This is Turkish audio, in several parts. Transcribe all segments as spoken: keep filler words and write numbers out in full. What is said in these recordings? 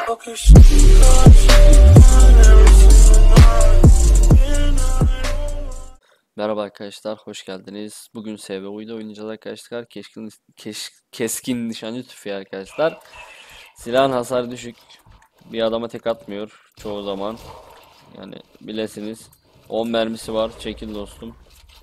Merhaba arkadaşlar, hoş geldiniz. Bugün S V O'yu oynayacağız arkadaşlar. Keskin, keş, keskin nişancı tüfeği arkadaşlar. Silahın hasarı düşük. Bir adama tek atmıyor çoğu zaman. Yani bilesiniz. on mermisi var. Çekil dostum.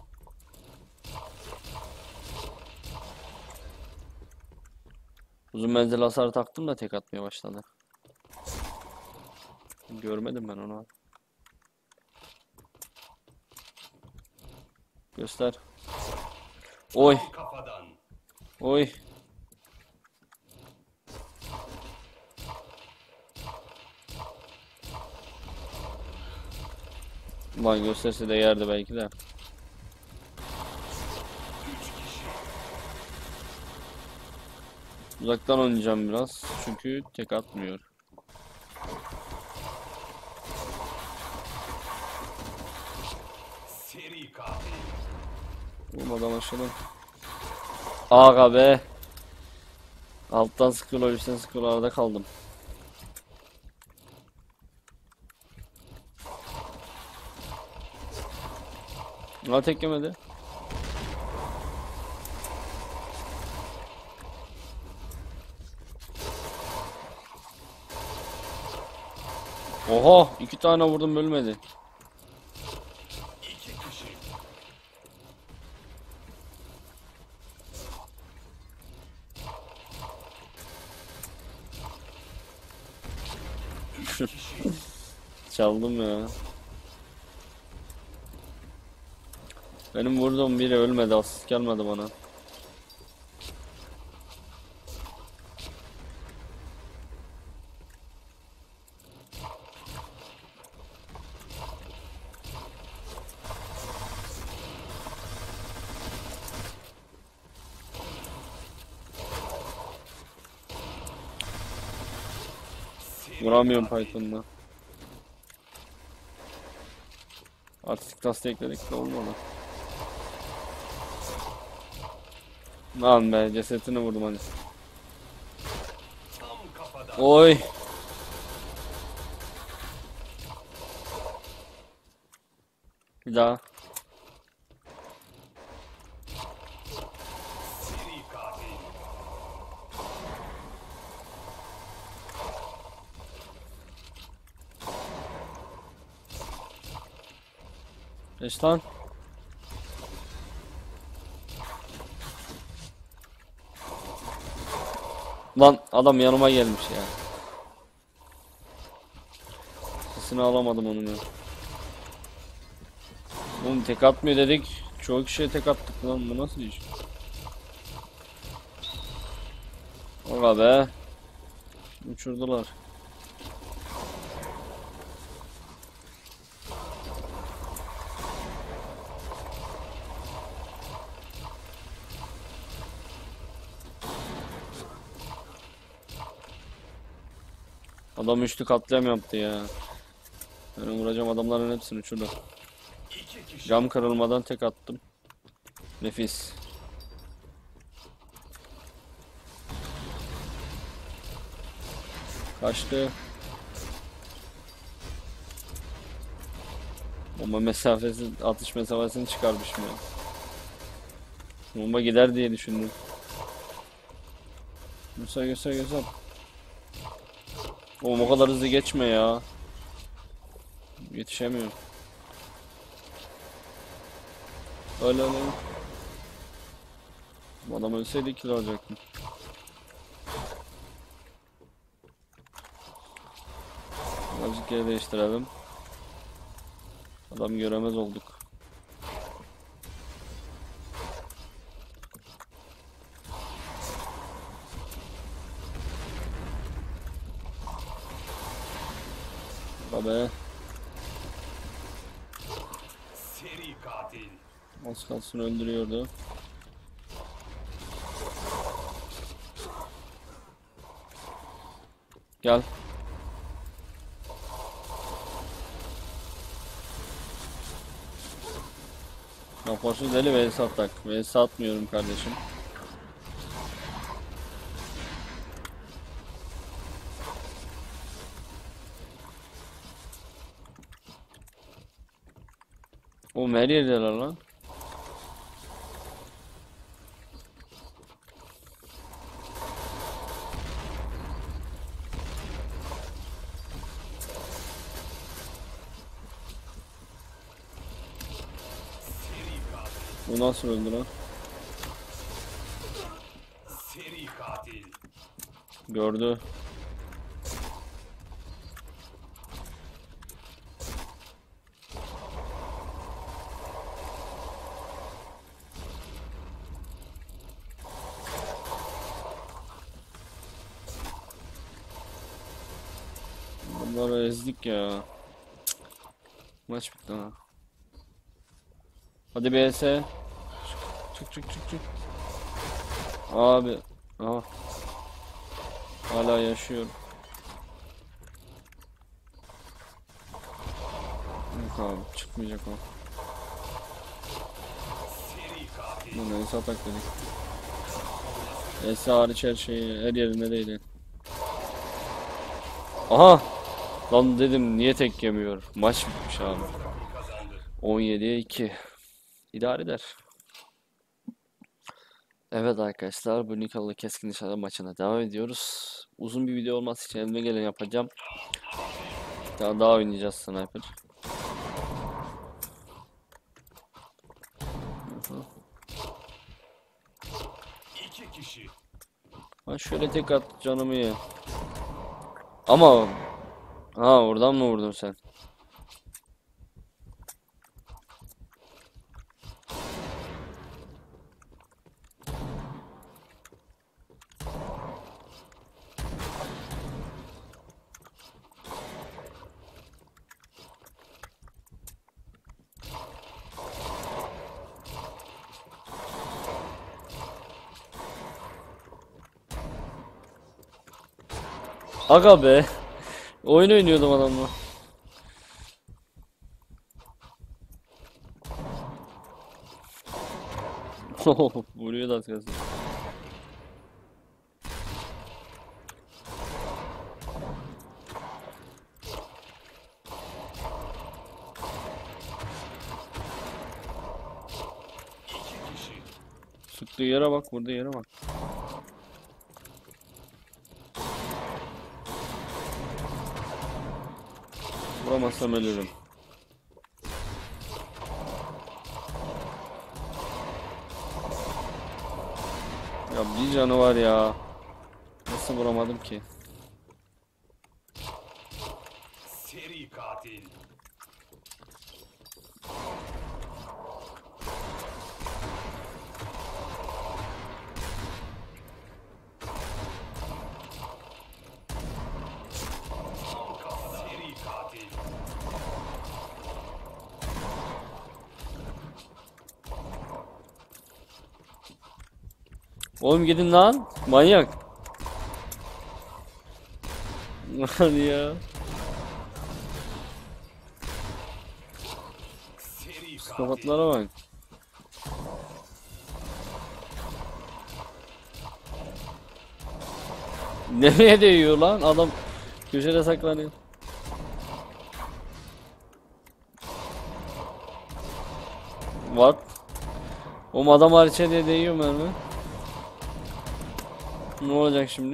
Uzun menzil hasarı taktım da tek atmaya başladı. Görmedim ben onu. Göster. Oy. Oy. Lan gösterse de yerdi belki de. Uzaktan oynayacağım biraz. Çünkü tek atmıyor. Olmadan aşağıdan. Aga be. Alttan sıkıyorlar, üstten sıkıyorlar, arada kaldım. Aa, tek yemedi. Oha, iki tane vurdum, ölmedi. Çaldım ya. Benim vurduğum biri ölmedi, asist gelmedi bana. Vuramıyorum Python'la. Artistik tasti ekledik de olmadı. Lan be, cesetini vurdum hani. Oy. Bir daha. Geç lan. Lan adam yanıma gelmiş ya. Sesini alamadım onun ya. Oğlum tek atmıyor dedik. Çoğu kişiye tek attık lan, bu nasıl iş? Ola be. Uçurdular. Adam üçlü katliam yaptı ya. Ben vuracağım adamların hepsini uçurdu. Cam kırılmadan tek attım. Nefis. Kaçtı. Bomba mesafesi, atış mesafesini çıkarmışım ya. Bomba gider diye düşündüm. Göster göster göster. Oğlum o kadar hızlı geçme ya. Yetişemiyorum. Öyle öyle. Bu adam ölseydi kill alacaktım. Azıcık yeri değiştirelim. Adam göremez olduk. Abi. Seri katil. Az kalsın öldürüyordu. Gel. Raporsuz deli ve hesap tak. Ve hesap atmıyorum kardeşim. O her yerdeler lan. O nasıl öldü lan? Seri katil. Gördü. Bunları ezdik ya. Maç bitti ha. Hadi B S. Çık çık çık çık. Abi. Aha. Hala yaşıyor. Yok abi çıkmayacak o. Seri katil. Bu neyse atak dedik. E S hariç her şeyi her yerinde değdi. Aha! Lan dedim niye tek yemiyor? Maç bitmiş abi. Kazandı. on yediye iki. İdare eder. Evet arkadaşlar bu Nikalı keskin nişancı maçına devam ediyoruz. Uzun bir video olması için elime gelen yapacağım. Daha daha oynayacağız sniper. Aha. İki kişi. Ha şöyle tek at canımı ye. Ama ha oradan mı vurdun sen? Aga be. Oyun oynuyordum adamla. Vuruyor da az kalsın. İki kişi. Sıktığı yere bak, vurduğu yere bak. Vuramazsam ölürüm. Ya bir canı var ya. Nasıl vuramadım ki? Seri katil. Tam kafada. Seri katil. Oğlum gidin lan. Manyak. Hadi ya. Seri katil. Psikopatlara bak. Nereye değiyor lan? Adam köşede saklanıyor. What? O adam hariç diye değiyor mermi. Ne olacak şimdi?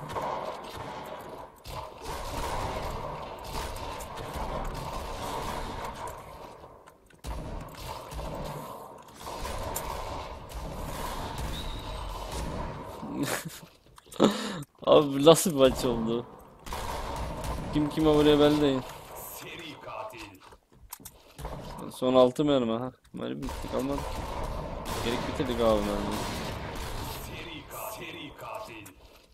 Abi nasıl bir maç oldu? Kim kime vuruyor belli değil. Seri katil. Son altı mermi ha. Mermi bitti kalmadı ki. Gerek bitirdik abi mermi. Seri katil. Seri katil.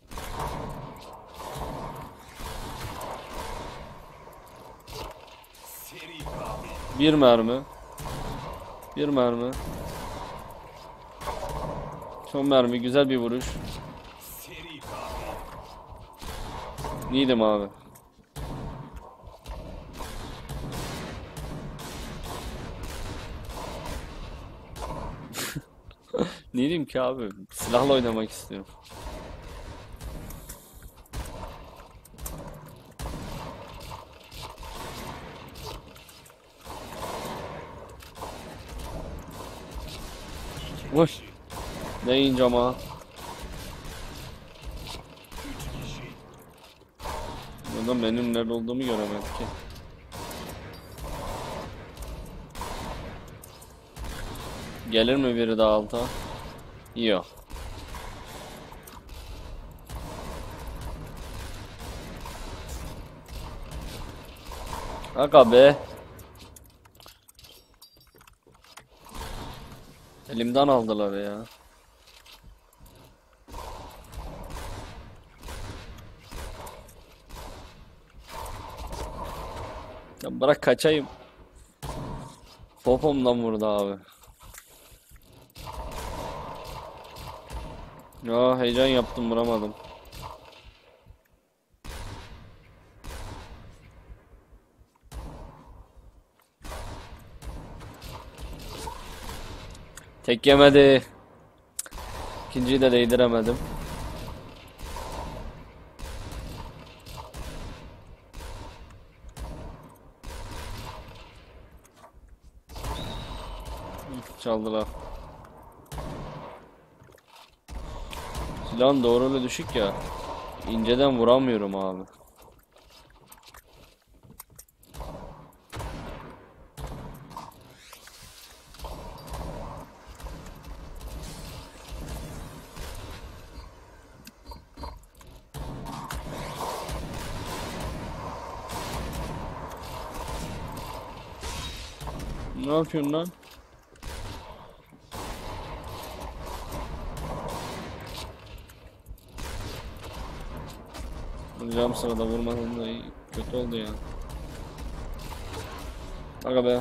Seri katil. Bir mermi. Bir mermi. Son mermi güzel bir vuruş. Seri katil. Need'im abi. Ne diyeyim ki abi? Silahla oynamak istiyorum. Vur. Ne ince ama. Adam benim nerede olduğumu göremedi ki. Gelir mi biri daha alta? Yok. Aga be. Elimden aldılar ya. Ya bırak kaçayım. Popomdan vurdu abi. Ya heyecan yaptım, vuramadım. Tek yemedi. İkinciyi de değdiremedim. Çaldılar. Silahın doğruluğu düşük ya. İnceden vuramıyorum abi. Ne yapıyorsun lan? Vuracağım sırada vurmadın da iyi. Kötü oldu ya. Aga be.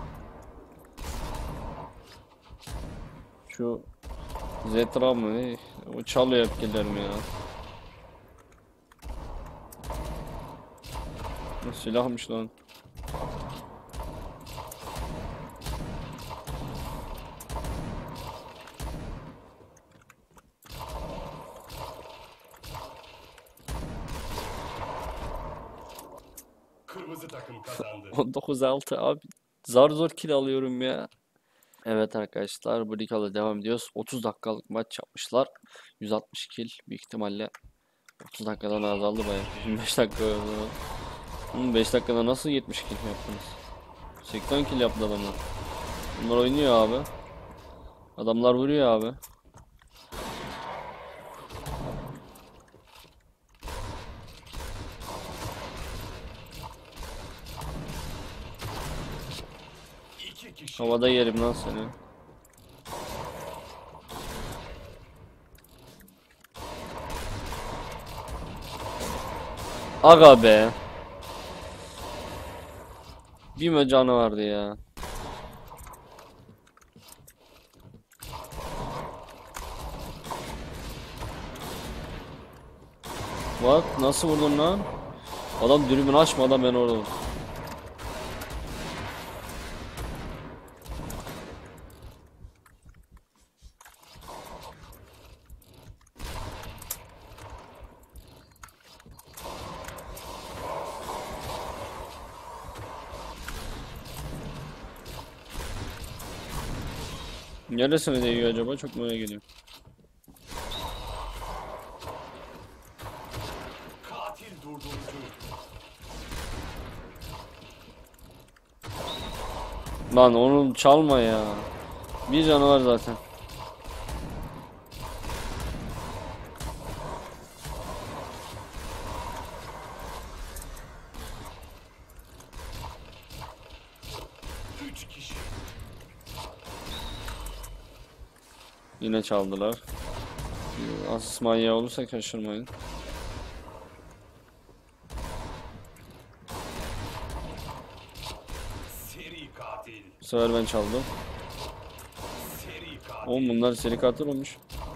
Şu Zetra mı ne? O çalıyor hep killerimi ya. Bu silahmış lan. Kırmızı takım kazandı. on dokuz altı abi. Zar zor kill alıyorum ya. Evet arkadaşlar, bu Brical'a devam ediyoruz. otuz dakikalık maç yapmışlar. yüz altmış kill büyük ihtimalle. otuz dakikadan azaldı bayağı. yirmi beş dakika oldu. Hı, beş dakikada nasıl yetmiş kill yaptınız? seksen kill yaptı adamlar. Bunlar oynuyor abi. Adamlar vuruyor abi. İki kişi. Havada yerim lan seni. Aga be. Bir mi canı vardı ya. What? Nasıl vurdun lan? Adam dürbün açmadan ben orada vurdum. Neresine değiyor acaba? Çok merak ediyorum. Katil durdurucu. Lan onu çalma ya. Bir canı var zaten. Üç kişi. Yine çaldılar. Asist manyağı olursa şaşırmayın. Seri katil. Bu sefer ben çaldım. Seri katil. Oğlum bunlar seri katil olmuş.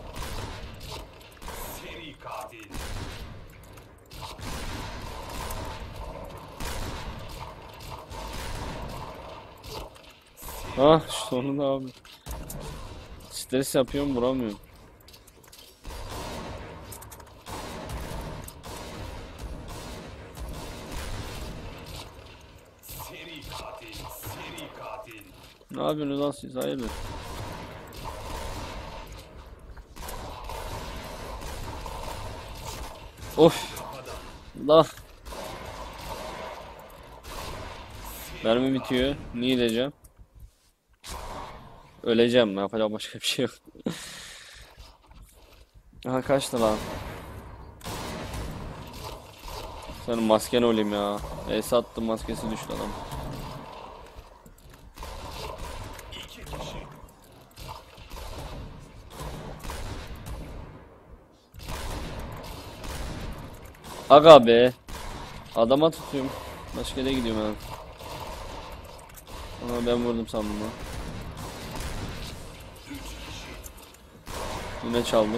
Seri katil. Ah sonunda abi. Stres yapıyorum, vuramıyorum. Seri katil. Seri katil. Ne yapıyorsunuz lan siz? Hayırdır? Of. La. Mermi bitiyor. Niye gideceğim? Öleceğim. Yapacağım başka bir şey yok. Aha kaçtı lan. Senin masken olayım ya. Ace attım, maskesi düştü adam. İki kişi. Aga be. Adama tutuyorum. Başka yere gidiyorum ben. Ama ben vurdum sandım lan. Yine çaldım.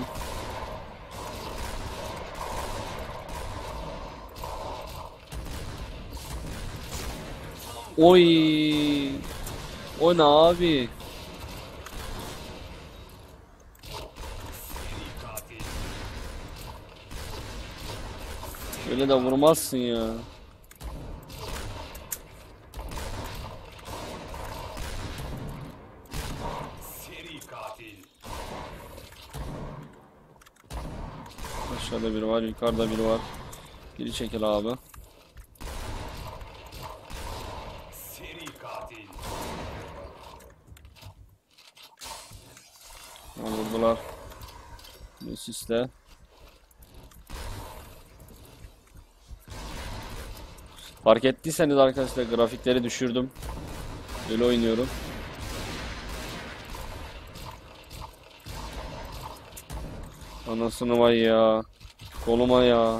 Oy. O ne abi? Seri katil. Öyle de vurmazsın ya. Seri katil. Aşağıda biri var, yukarıda biri var. Geri çekil abi. Seri katil. Ha, vurdular. Bir sisle. Fark ettiyseniz arkadaşlar grafikleri düşürdüm. Böyle oynuyorum. Anasını vay ya. Koluma ya.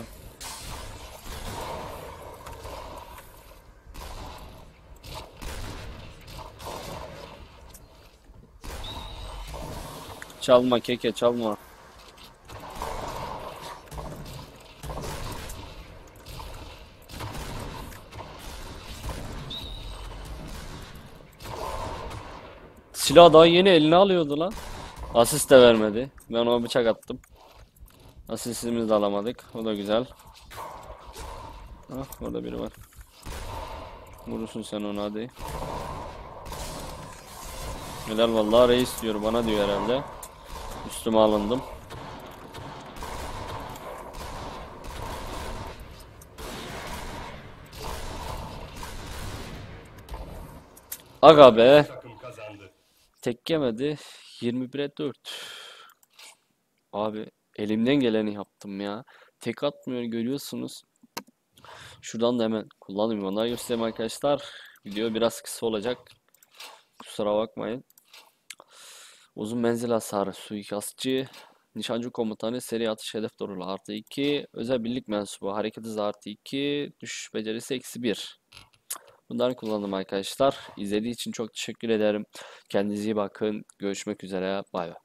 Çalma keke çalma. Silah daha yeni eline alıyordu lan. Asist de vermedi. Ben ona bıçak attım. Asistimizi de alamadık. O da güzel. Ah orada biri var. Vurursun sen onu hadi. Helal vallahi reis diyor bana diyor herhalde. Üstüme alındım. Aga be. Takım kazandı. Tek yemedi. yirmi bire dört. Abi elimden geleni yaptım ya. Tek atmıyor görüyorsunuz. Şuradan da hemen kullanayım. Onları göstereyim arkadaşlar. Video biraz kısa olacak. Kusura bakmayın. Uzun menzil hasarı, suikastçı, nişancı komutanı, seri atış hedef doğruluğu artı iki, özel birlik mensubu, hareket hızı artı iki, düşüş becerisi eksi bir. Bunları kullandım arkadaşlar. İzlediği için çok teşekkür ederim. Kendinize iyi bakın. Görüşmek üzere. Bay bay.